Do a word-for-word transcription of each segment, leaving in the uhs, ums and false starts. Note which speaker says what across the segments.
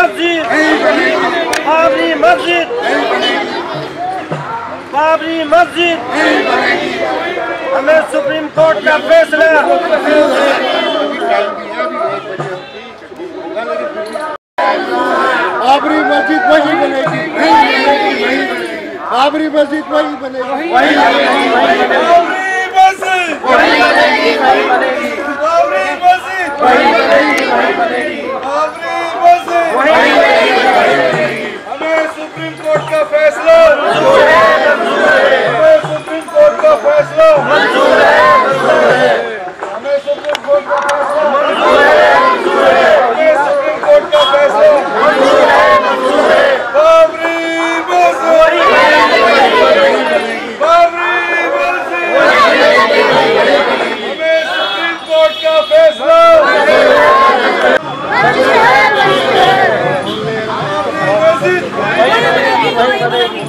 Speaker 1: मस्जिद, बाबरी मस्जिद, बाबरी मस्जिद, हमें सुप्रीम कोर्ट का फैसला।
Speaker 2: बाबरी मस्जिद वही बनेगी, बाबरी मस्जिद वही बनेगी,
Speaker 1: बाबरी मस्जिद वही बनेगी, वही बनेगी, बाबरी मस्जिद वही बनेगी, वही बनेगी, बाबरी मस्जिद वही बनेगी, वही बनेगी। हमें सुप्रीम कोर्ट का फैसला मंजूर है, मंजूर है, हमें सुप्रीम कोर्ट का फैसला मंजूर है, मंजूर है, हमें सुप्रीम कोर्ट का फैसला मंजूर है, मंजूर है, हमें सुप्रीम कोर्ट का फैसला मंजूर है, मंजूर है, बाबरी मस्जिद वही बनेगी, वही बनेगी, बाबरी मस्जिद वही बनेगी, वही बनेगी, हमें सुप्रीम कोर्ट का फैसला मंजूर है, मंजूर है, मंजूर है, बाबरी मस्जिद वही बनेगी, वही बनेगी,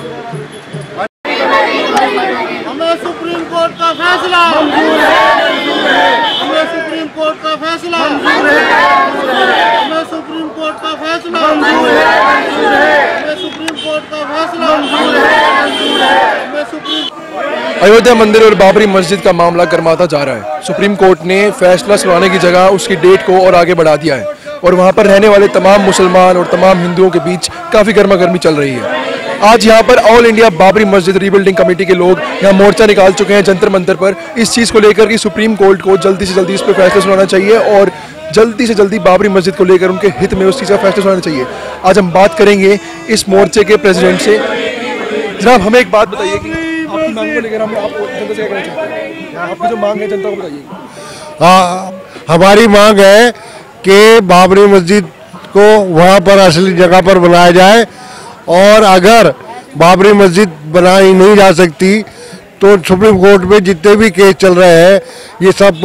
Speaker 2: हमें सुप्रीम कोर्ट का फैसला
Speaker 1: मंजूर है, मंजूर है,
Speaker 2: हमें सुप्रीम कोर्ट का फैसला
Speaker 1: मंजूर है, मंजूर है,
Speaker 2: हमें सुप्रीम कोर्ट का फैसला
Speaker 1: मंजूर है, मंजूर है,
Speaker 2: हमें सुप्रीम कोर्ट का फैसला
Speaker 1: मंजूर है, मंजूर है,
Speaker 2: हमें सुप्रीम
Speaker 3: अयोध्या मंदिर और बाबरी मस्जिद का मामला गर्माता जा रहा है। सुप्रीम कोर्ट ने फैसला सुनाने की जगह उसकी डेट को और आगे बढ़ा दिया है और वहां पर रहने वाले तमाम मुसलमान और तमाम हिंदुओं के बीच काफ़ी गर्मा गर्मी चल रही है। आज यहाँ पर ऑल इंडिया बाबरी मस्जिद रीबिल्डिंग कमेटी के लोग यहाँ मोर्चा निकाल चुके हैं जंतर मंतर पर, इस चीज़ को लेकर कि सुप्रीम कोर्ट को जल्दी से जल्दी इस पर फैसला सुनाना चाहिए और जल्दी से जल्दी बाबरी मस्जिद को लेकर उनके हित में उस चीज़ का फैसला सुनाना चाहिए। आज हम बात करेंगे इस मोर्चे के प्रेसिडेंट से। जनाब, हमें एक बात बताइए कि आपकी मांग को लेकर हम आप जनता से क्या कहना चाहते हैं? आपकी जो मांग है जनता को बताइए।
Speaker 2: हाँ, हमारी मांग है कि बाबरी मस्जिद को वहाँ पर असली जगह पर बनाया जाए और अगर बाबरी मस्जिद बनाई नहीं जा सकती तो सुप्रीम कोर्ट में जितने भी केस चल रहे हैं ये सब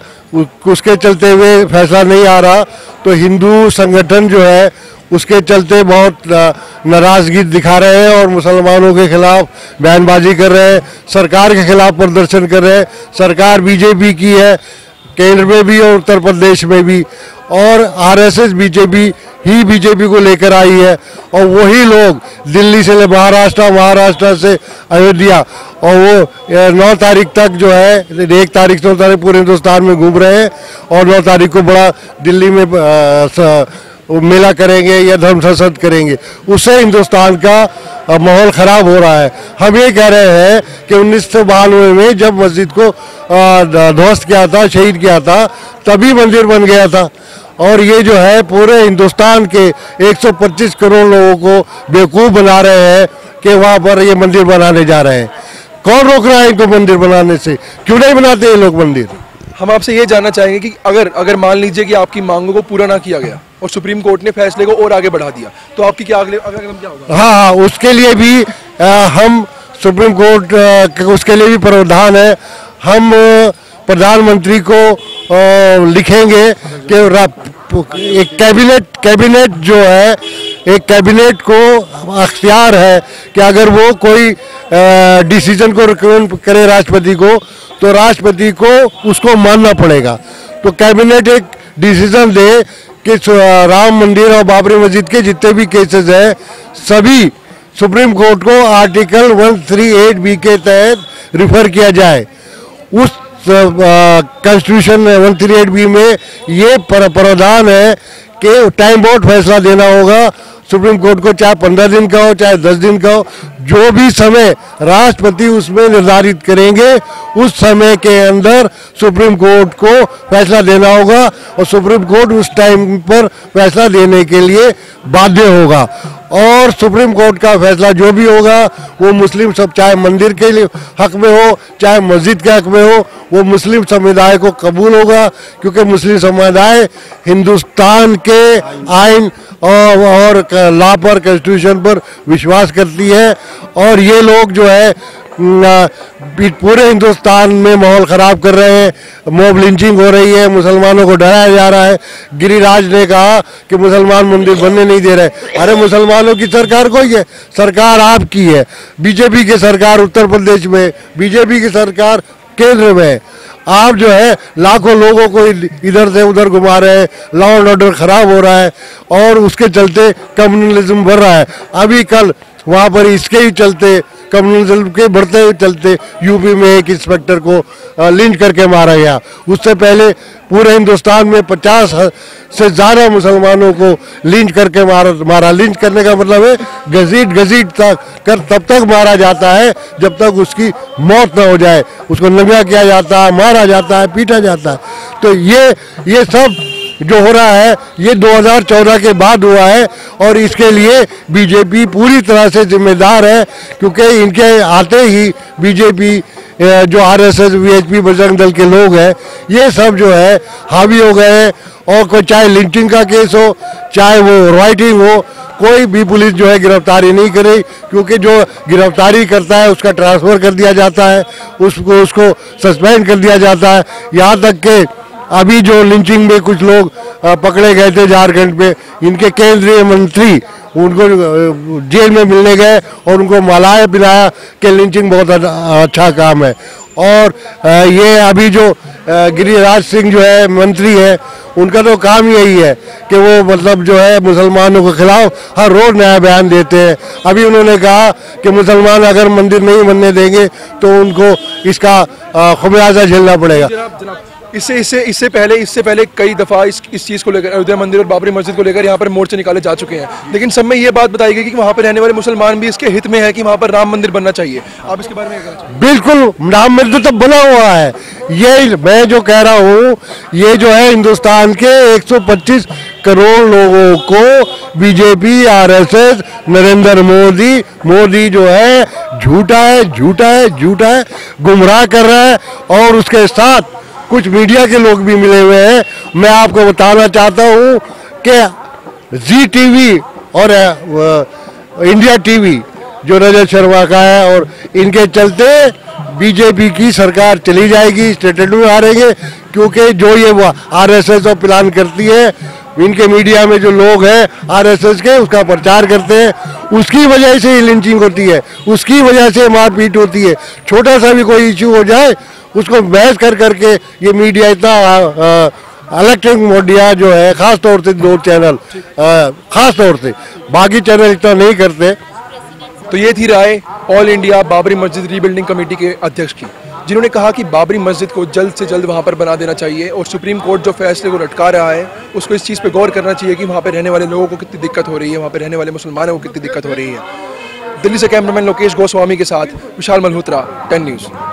Speaker 2: उसके चलते हुए फैसला नहीं आ रहा, तो हिंदू संगठन जो है उसके चलते बहुत नाराजगी दिखा रहे हैं और मुसलमानों के खिलाफ बयानबाजी कर रहे हैं, सरकार के खिलाफ प्रदर्शन कर रहे हैं। सरकार बीजेपी की है, केंद्र में भी और उत्तर प्रदेश में भी, और आरएसएस बीजेपी ही बीजेपी को लेकर आई है और वही लोग दिल्ली से ले महाराष्ट्र महाराष्ट्र से अयोध्या और वो नौ तारीख तक जो है, एक तारीख से नौ तारीख पूरे हिंदुस्तान में घूम रहे हैं और नौ तारीख को बड़ा दिल्ली में आ, मेला करेंगे या धर्म संसद करेंगे। उससे हिंदुस्तान का माहौल ख़राब हो रहा है। हम ये कह रहे हैं कि उन्नीस सौ बानवे में जब मस्जिद को ध्वस्त किया था, शहीद किया था, तभी मंदिर बन गया था और ये जो है पूरे हिंदुस्तान के एक सौ पच्चीस करोड़ लोगों को बेवकूफ़ बना रहे हैं कि वहाँ पर ये मंदिर बनाने जा रहे हैं। कौन रोक रहा है इनको मंदिर बनाने से? क्यों नहीं बनाते ये लोग मंदिर?
Speaker 3: हम आपसे ये जानना चाहेंगे कि अगर अगर मान लीजिए कि आपकी मांगों को पूरा ना किया गया और सुप्रीम कोर्ट ने फैसले को और आगे बढ़ा दिया तो आपकी क्या अगले अगला कदम क्या होगा?
Speaker 2: हाँ हाँ, उसके लिए भी आ, हम सुप्रीम कोर्ट आ, उसके लिए भी प्रावधान है। हम प्रधानमंत्री को आ, लिखेंगे कि एक कैबिनेट कैबिनेट जो है, एक कैबिनेट को अख्तियार है कि अगर वो कोई डिसीजन को रिकमेंड करे राष्ट्रपति को तो राष्ट्रपति को उसको मानना पड़ेगा। तो कैबिनेट एक डिसीजन दे कि राम मंदिर और बाबरी मस्जिद के जितने भी केसेस हैं सभी सुप्रीम कोर्ट को आर्टिकल एक सौ अड़तीस बी के तहत रिफर किया जाए। उस कॉन्स्टिट्यूशन एक सौ अड़तीस बी में ये प्रावधान है कि टाइम बाउंड फैसला देना होगा सुप्रीम कोर्ट को, चाहे पंद्रह दिन का हो चाहे दस दिन का हो, जो भी समय राष्ट्रपति उसमें निर्धारित करेंगे उस समय के अंदर सुप्रीम कोर्ट को फैसला देना होगा और सुप्रीम कोर्ट उस टाइम पर फैसला देने के लिए बाध्य होगा। और सुप्रीम कोर्ट का फैसला जो भी होगा वो मुस्लिम सब, चाहे मंदिर के लिए हक में हो चाहे मस्जिद के हक में हो, वो मुस्लिम समुदाय को कबूल होगा क्योंकि मुस्लिम समुदाय हिंदुस्तान के आइन और, और लॉ पर, कॉन्स्टिट्यूशन पर विश्वास करती है। और ये लोग जो है पूरे हिंदुस्तान में माहौल ख़राब कर रहे हैं, मॉब लिंचिंग हो रही है, मुसलमानों को डराया जा रहा है। गिरिराज ने कहा कि मुसलमान मंदिर बनने नहीं दे रहे। अरे मुसलमानों की सरकार कोई है? सरकार आपकी है, बीजेपी की सरकार उत्तर प्रदेश में, बीजेपी की सरकार केंद्र में। आप जो है लाखों लोगों को इधर से उधर घुमा रहे हैं, लॉ एंड ऑर्डर खराब हो रहा है और उसके चलते कम्युनलिज्म बढ़ रहा है। अभी कल वहाँ पर इसके ही चलते, कम्युनलिज्म के बढ़ते हुए चलते यूपी में एक इंस्पेक्टर को लिंच करके मारा गया। उससे पहले पूरे हिंदुस्तान में पचास से ज़्यादा मुसलमानों को लिंच करके मारा मारा लिंच करने का मतलब है घसीट घसीट तक कर तब तक मारा जाता है जब तक उसकी मौत न हो जाए। उसको नंगा किया जाता है, मारा जाता है, पीटा जाता है। तो ये ये सब जो हो रहा है ये दो हज़ार चौदह के बाद हुआ है और इसके लिए बीजेपी पूरी तरह से जिम्मेदार है, क्योंकि इनके आते ही बीजेपी जो आरएसएस, वीएचपी, बजरंग दल के लोग हैं ये सब जो है हावी हो गए हैं। और कोई चाहे लिंचिंग का केस हो, चाहे वो राइटिंग हो, कोई भी पुलिस जो है गिरफ्तारी नहीं करे, क्योंकि जो गिरफ्तारी करता है उसका ट्रांसफ़र कर दिया जाता है, उसको उसको सस्पेंड कर दिया जाता है। यहाँ तक कि अभी जो लिंचिंग में कुछ लोग पकड़े गए थे झारखंड में, इनके केंद्रीय मंत्री उनको जेल में मिलने गए और उनको मलाया पिलाया कि लिंचिंग बहुत अच्छा काम है। और ये अभी जो गिरिराज सिंह जो है मंत्री है, उनका तो काम यही है कि वो मतलब जो है मुसलमानों के खिलाफ हर रोज नया बयान देते हैं। अभी उन्होंने कहा कि मुसलमान अगर मंदिर नहीं बनने देंगे तो उनको इसका खमियाजा झेलना पड़ेगा।
Speaker 3: इससे इससे इससे पहले इससे पहले कई दफ़ा इस इस चीज़ को लेकर, अयोध्या मंदिर और बाबरी मस्जिद को लेकर यहाँ पर मोर्चे निकाले जा चुके हैं, लेकिन सब में ये बात बताई गई कि वहाँ पर रहने वाले मुसलमान भी इसके हित में है कि वहाँ पर राम मंदिर बनना चाहिए। आप इसके बारे में क्या कहना चाहिए?
Speaker 2: बिल्कुल, राम मंदिर तो बना हुआ है। ये मैं जो कह रहा हूँ, ये जो है हिंदुस्तान के एक सौ पच्चीस करोड़ लोगों को बीजेपी, आरएसएस, नरेंद्र मोदी मोदी जो है झूठा है, झूठा है, झूठा है, गुमराह कर रहा है। और उसके साथ कुछ मीडिया के लोग भी मिले हुए हैं। मैं आपको बताना चाहता हूँ कि जी टीवी और इंडिया टीवी जो रजत शर्मा का है, और इनके चलते बीजेपी की सरकार चली जाएगी, स्टेटमेंट में हारेंगे, क्योंकि जो ये आरएसएस और प्लान करती है, इनके मीडिया में जो लोग हैं आरएसएस के उसका प्रचार करते हैं, उसकी वजह से ही लिंचिंग होती है, उसकी वजह से मारपीट होती है। छोटा सा भी कोई इश्यू हो जाए उसको बहस कर करके ये मीडिया इतना इलेक्ट्रिक मीडिया जो है, खास तौर से दो चैनल, खास तौर से बाकी चैनल इतना नहीं करते।
Speaker 3: तो ये थी राय ऑल इंडिया बाबरी मस्जिद रीबिल्डिंग कमेटी के अध्यक्ष की, जिन्होंने कहा कि बाबरी मस्जिद को जल्द से जल्द वहाँ पर बना देना चाहिए और सुप्रीम कोर्ट जो फैसले को लटका रहा है उसको इस चीज़ पे गौर करना चाहिए कि वहाँ पर रहने वाले लोगों को कितनी दिक्कत हो रही है, वहाँ पर रहने वाले मुसलमानों को कितनी दिक्कत हो रही है। दिल्ली से कैमरामैन लोकेश गोस्वामी के साथ विशाल मल्होत्रा, टेन न्यूज़।